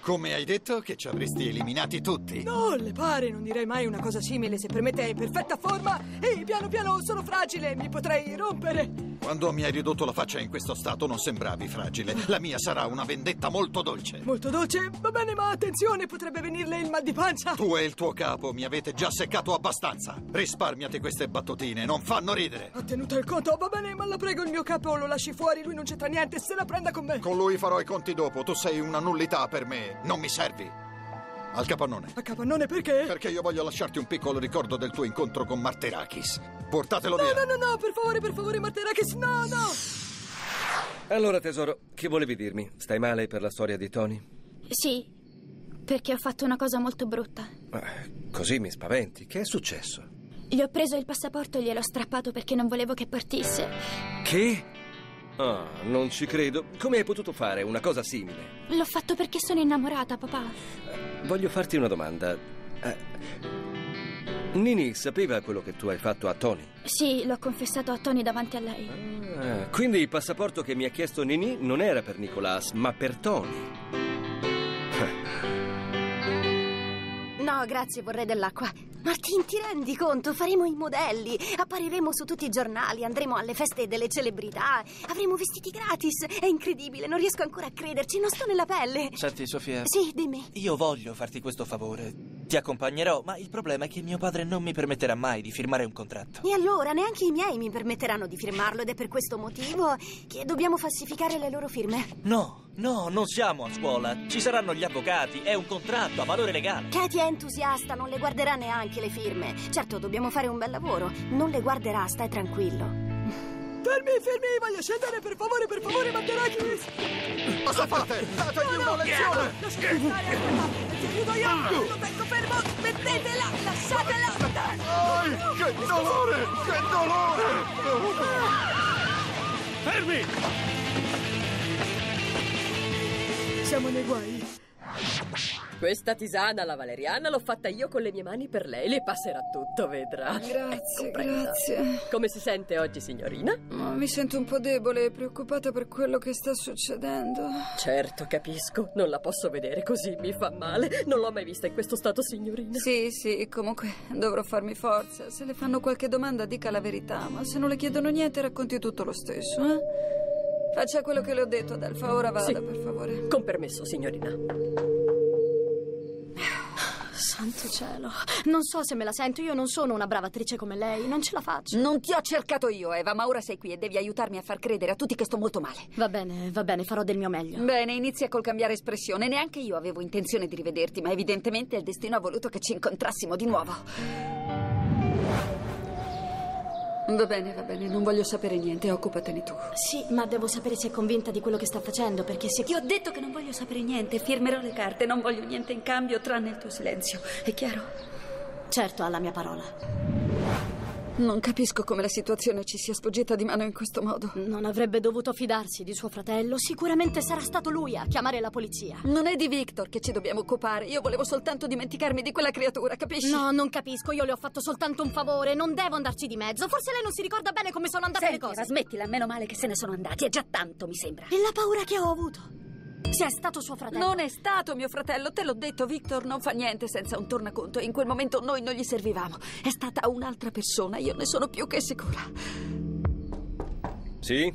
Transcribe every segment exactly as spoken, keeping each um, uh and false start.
Come hai detto che ci avresti eliminati tutti? No, le pare, non direi mai una cosa simile. Se per me te è in perfetta forma e piano piano sono fragile, mi potrei rompere. Quando mi hai ridotto la faccia in questo stato non sembravi fragile. La mia sarà una vendetta molto dolce. Molto dolce? Va bene, ma attenzione, potrebbe venirle il mal di pancia. Tu e il tuo capo mi avete già seccato abbastanza. Risparmiati queste battutine, non fanno ridere. Ha tenuto il conto, va bene, ma la prego, il mio capo lo lasci fuori, lui non c'entra niente, se la prenda con me. Con lui farò i conti dopo, tu sei una nullità per me, non mi servi. Al capannone. A capannone perché? Perché io voglio lasciarti un piccolo ricordo del tuo incontro con Marterakis. Portatelo no, via. No, no, no, per favore, per favore, Marterakis, no, no. Allora, tesoro, che volevi dirmi? Stai male per la storia di Tony? Sì, perché ho fatto una cosa molto brutta. Eh, così mi spaventi. Che è successo? Gli ho preso il passaporto e gliel'ho strappato perché non volevo che partisse. Che? Ah, non ci credo. Come hai potuto fare una cosa simile? L'ho fatto perché sono innamorata, papà. Eh, voglio farti una domanda. Eh, Ninì sapeva quello che tu hai fatto a Tony? Sì, l'ho confessato a Tony davanti a lei. Ah, quindi il passaporto che mi ha chiesto Ninì non era per Nicolas, ma per Tony. No, grazie, vorrei dell'acqua. Martin, ti rendi conto? Faremo i modelli, appariremo su tutti i giornali, andremo alle feste delle celebrità, avremo vestiti gratis. È incredibile, non riesco ancora a crederci, non sto nella pelle. Senti, Sofia. Sì, dimmi. Io voglio farti questo favore. Ti accompagnerò, ma il problema è che mio padre non mi permetterà mai di firmare un contratto. E allora, neanche i miei mi permetteranno di firmarlo ed è per questo motivo che dobbiamo falsificare le loro firme. No. No, non siamo a scuola. Ci saranno gli avvocati. È un contratto a valore legale. Katie è entusiasta, non le guarderà neanche le firme. Certo, dobbiamo fare un bel lavoro. Non le guarderà, stai tranquillo. Fermi, fermi, voglio scendere, per favore, per favore, Marterakis. Cosa fate? Dategli no, no, una lezione. Lasciate stare, ti aiuto io. Lo tengo fermo, mettetela, lasciatela. Ai, che dolore, che dolore. Fermi! Siamo nei guai. Questa tisana alla valeriana l'ho fatta io con le mie mani per lei. Le passerà tutto, vedrà. Grazie, ecco, grazie. Come si sente oggi, signorina? Oh, mi sento un po' debole e preoccupata per quello che sta succedendo. Certo, capisco. Non la posso vedere così, mi fa male. Non l'ho mai vista in questo stato, signorina. Sì, sì, comunque dovrò farmi forza. Se le fanno qualche domanda dica la verità, ma se non le chiedono niente racconti tutto lo stesso, eh? Faccia quello che le ho detto, Adelfa. Ora vada, sì. Per favore. Con permesso, signorina. Santo cielo. Non so se me la sento, io non sono una brava attrice come lei, non ce la faccio. Non ti ho cercato io, Eva, ma ora sei qui e devi aiutarmi a far credere a tutti che sto molto male. Va bene, va bene, farò del mio meglio. Bene, inizia col cambiare espressione. Neanche io avevo intenzione di rivederti, ma evidentemente il destino ha voluto che ci incontrassimo di nuovo. Va bene, va bene, non voglio sapere niente, occupatene tu. Sì, ma devo sapere se è convinta di quello che sta facendo, perché se... Ti ho detto che non voglio sapere niente, firmerò le carte, non voglio niente in cambio tranne il tuo silenzio, è chiaro? Certo, ha la mia parola. Non capisco come la situazione ci sia sfuggita di mano in questo modo. Non avrebbe dovuto fidarsi di suo fratello, sicuramente sarà stato lui a chiamare la polizia. Non è di Victor che ci dobbiamo occupare, io volevo soltanto dimenticarmi di quella creatura, capisci? No, non capisco, io le ho fatto soltanto un favore, non devo andarci di mezzo, forse lei non si ricorda bene come sono andate Senti, le cose. Eva, smettila, meno male che se ne sono andati, è già tanto, mi sembra. E la paura che ho avuto? Se è stato suo fratello. Non è stato mio fratello, te l'ho detto, Victor non fa niente senza un tornaconto e in quel momento noi non gli servivamo. È stata un'altra persona, io ne sono più che sicura. Sì?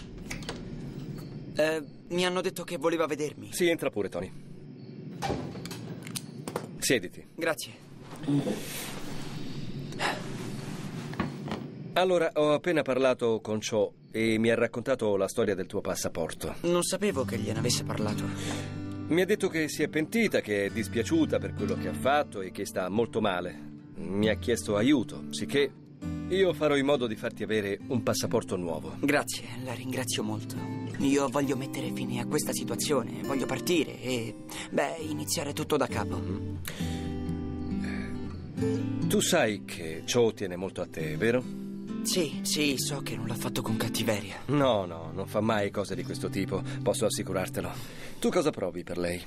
Eh, mi hanno detto che voleva vedermi. Sì, entra pure, Tony. Siediti. Grazie. Allora, ho appena parlato con Cho e mi ha raccontato la storia del tuo passaporto. Non sapevo che gliene avesse parlato. Mi ha detto che si è pentita, che è dispiaciuta per quello che ha fatto e che sta molto male. Mi ha chiesto aiuto, sicché io farò in modo di farti avere un passaporto nuovo. Grazie, la ringrazio molto. Io voglio mettere fine a questa situazione, voglio partire e, beh, iniziare tutto da capo. Mm-hmm. Tu sai che Cho tiene molto a te, vero? Sì, sì, so che non l'ha fatto con cattiveria. No, no, non fa mai cose di questo tipo, posso assicurartelo. Tu cosa provi per lei?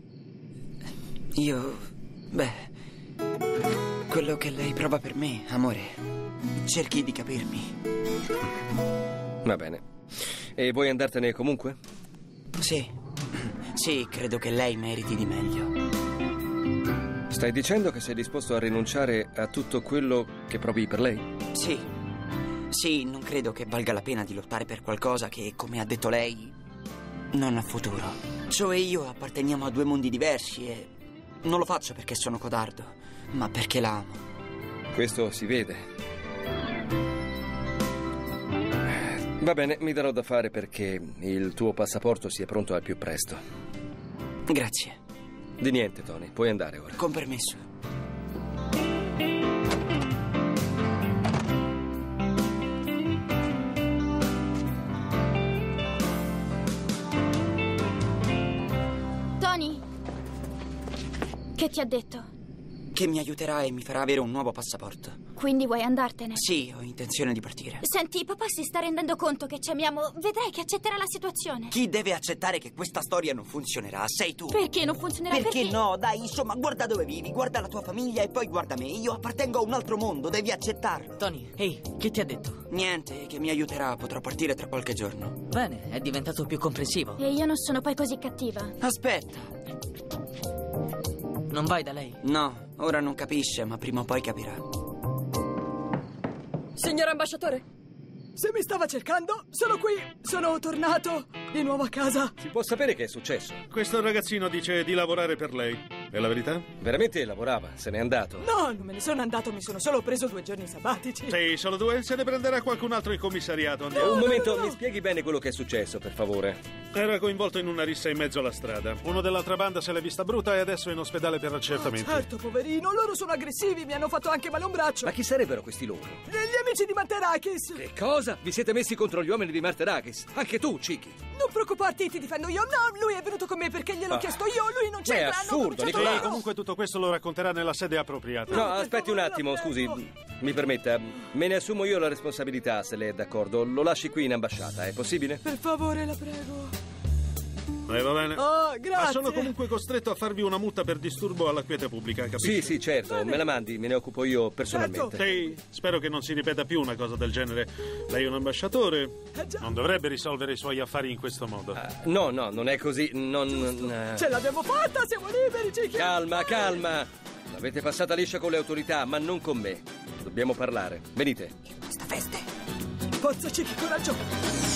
Io, beh, quello che lei prova per me, amore. Cerchi di capirmi. Va bene. E vuoi andartene comunque? Sì. Sì, credo che lei meriti di meglio. Stai dicendo che sei disposto a rinunciare a tutto quello che provi per lei? Sì. Sì, non credo che valga la pena di lottare per qualcosa che, come ha detto lei, non ha futuro. Joe e io apparteniamo a due mondi diversi e non lo faccio perché sono codardo, ma perché la amo. Questo si vede. Va bene, mi darò da fare perché il tuo passaporto sia pronto al più presto. Grazie. Di niente, Tony. Puoi andare ora. Con permesso. Tony, che ti ha detto? Che mi aiuterà e mi farà avere un nuovo passaporto. Quindi vuoi andartene? Sì, ho intenzione di partire. Senti, papà si sta rendendo conto che ci amiamo. Vedrai che accetterà la situazione. Chi deve accettare che questa storia non funzionerà? Sei tu. Perché non funzionerà? Perché, Perché no? Dai, insomma, guarda dove vivi, guarda la tua famiglia e poi guarda me. Io appartengo a un altro mondo, devi accettarlo. Tony, ehi, che ti ha detto? Niente, che mi aiuterà, potrò partire tra qualche giorno. Bene, è diventato più comprensivo. E io non sono poi così cattiva. Aspetta. Non vai da lei? No, ora non capisce, ma prima o poi capirà. Signor ambasciatore? Se mi stava cercando, sono qui. Sono tornato di nuovo a casa. Si può sapere che è successo? Questo ragazzino dice di lavorare per lei. È la verità? Veramente lavorava? Se n'è andato? No, non me ne sono andato, mi sono solo preso due giorni sabbatici. Sì, solo due. Se ne prenderà qualcun altro in commissariato. Andiamo. No, Un momento, no, no. mi spieghi bene quello che è successo, per favore. Era coinvolto in una rissa in mezzo alla strada. Uno dell'altra banda se l'è vista brutta e adesso è in ospedale per accertamenti. Oh, certo, poverino, loro sono aggressivi, mi hanno fatto anche male un braccio. Ma chi sarebbero questi loro? Gli amici di Materakis. Che cosa? Vi siete messi contro gli uomini di Marterakis? Anche tu, Chiki. Non preoccuparti, ti difendo io. No, lui è venuto con me perché gliel'ho Ah. chiesto io, lui non c'entra. È assurdo, hanno Nicolò. Sì, comunque tutto questo lo racconterà nella sede appropriata. No, aspetti un attimo, scusi. Mi permetta, me ne assumo io la responsabilità, se lei è d'accordo. Lo lasci qui in ambasciata, è possibile? Per favore, la prego. Eh, va bene. Oh, grazie. Ma sono comunque costretto a farvi una multa per disturbo alla quiete pubblica, capisci? Sì, sì, certo. Bene. Me la mandi, me ne occupo io personalmente. Certo. Sì, spero che non si ripeta più una cosa del genere. Lei è un ambasciatore. Eh, già. Non dovrebbe risolvere i suoi affari in questo modo. Ah, no, no, non è così. Non. eh. Ce l'abbiamo fatta, siamo liberi, Cicchi. Calma, calma. L'avete passata liscia con le autorità, ma non con me. Dobbiamo parlare. Venite. Questa feste. Forza, Cicchi, coraggio.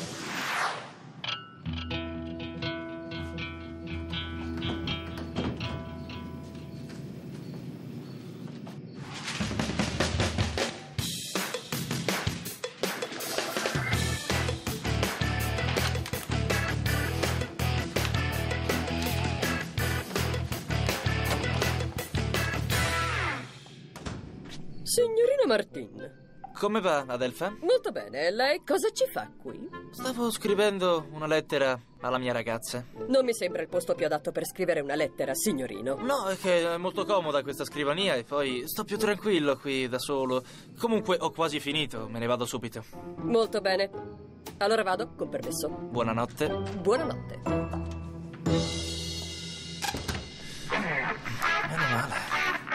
Signorino Martin. Come va, Adelfa? Molto bene, lei cosa ci fa qui? Stavo scrivendo una lettera alla mia ragazza. Non mi sembra il posto più adatto per scrivere una lettera, signorino. No, è che è molto comoda questa scrivania e poi sto più tranquillo qui da solo. Comunque ho quasi finito, me ne vado subito. Molto bene. Allora vado, con permesso. Buonanotte. Buonanotte. Meno male.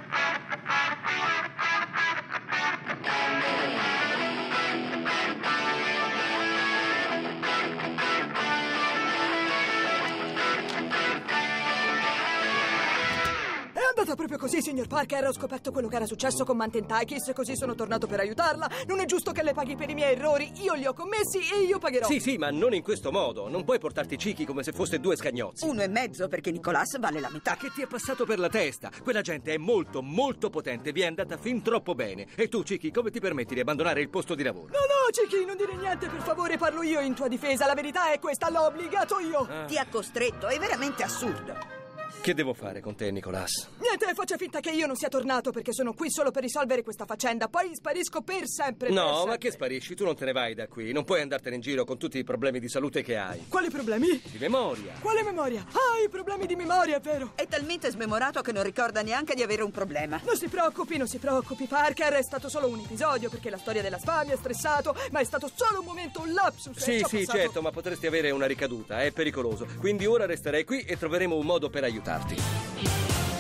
È andata proprio così, signor Parker. Ho scoperto quello che era successo con Mantentakis, così sono tornato per aiutarla. Non è giusto che le paghi per i miei errori. Io li ho commessi e io pagherò. Sì, sì, ma non in questo modo. Non puoi portarti Chiki come se foste due scagnozzi. Uno e mezzo perché Nicolas vale la metà. Che ti è passato per la testa? Quella gente è molto, molto potente. Vi è andata fin troppo bene. E tu, Chiki, come ti permetti di abbandonare il posto di lavoro? No, no, Cicchi, non dire niente, per favore, parlo io in tua difesa. La verità è questa, l'ho obbligato io. Ah. Ti ha costretto, è veramente assurdo. Che devo fare con te, Nicolas? Niente, faccia finta che io non sia tornato perché sono qui solo per risolvere questa faccenda. Poi sparisco per sempre. No, per ma sempre. che sparisci? Tu non te ne vai da qui. Non puoi andartene in giro con tutti i problemi di salute che hai. Quali problemi? Di memoria. Quale memoria? Ah, i problemi di memoria, è vero. È talmente smemorato che non ricorda neanche di avere un problema. Non si preoccupi, non si preoccupi, Parker. È stato solo un episodio perché la storia della spa mi ha stressato, ma è stato solo un momento, un lapsus. e Sì, ci ho sì, passato- certo, ma potresti avere una ricaduta. È pericoloso. Quindi ora resterei qui e troveremo un modo per aiutarti.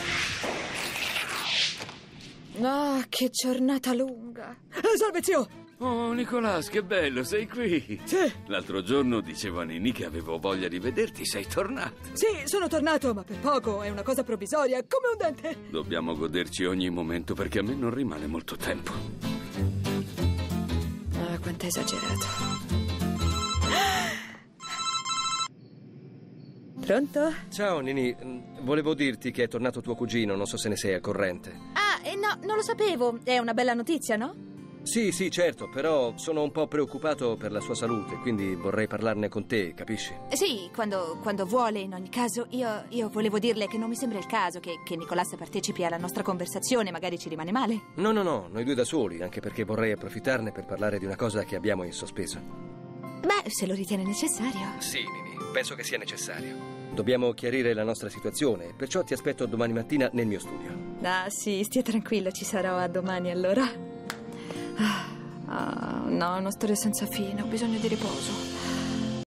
Ah, che giornata lunga. Eh, salve, zio. Oh, Nicolas, che bello, sei qui. Sì. L'altro giorno dicevo a Ninì che avevo voglia di vederti, sei tornato. Sì, sono tornato, ma per poco, è una cosa provvisoria, come un dente. Dobbiamo goderci ogni momento perché a me non rimane molto tempo. Ah, quanto è esagerato. Pronto? Ciao, Ninì. Volevo dirti che è tornato tuo cugino, non so se ne sei al corrente. Ah, eh, no, non lo sapevo. È una bella notizia, no? Sì, sì, certo, però sono un po' preoccupato per la sua salute, quindi vorrei parlarne con te, capisci? Sì, quando, quando vuole, in ogni caso. Io, io volevo dirle che non mi sembra il caso che, che Nicolas partecipi alla nostra conversazione, magari ci rimane male. No, no, no, noi due da soli, anche perché vorrei approfittarne per parlare di una cosa che abbiamo in sospeso. Beh, se lo ritiene necessario. Sì, Ninì, penso che sia necessario. Dobbiamo chiarire la nostra situazione, perciò ti aspetto domani mattina nel mio studio. Ah, sì, stia tranquillo, ci sarò a domani allora. Ah, no, è una storia senza fine, ho bisogno di riposo.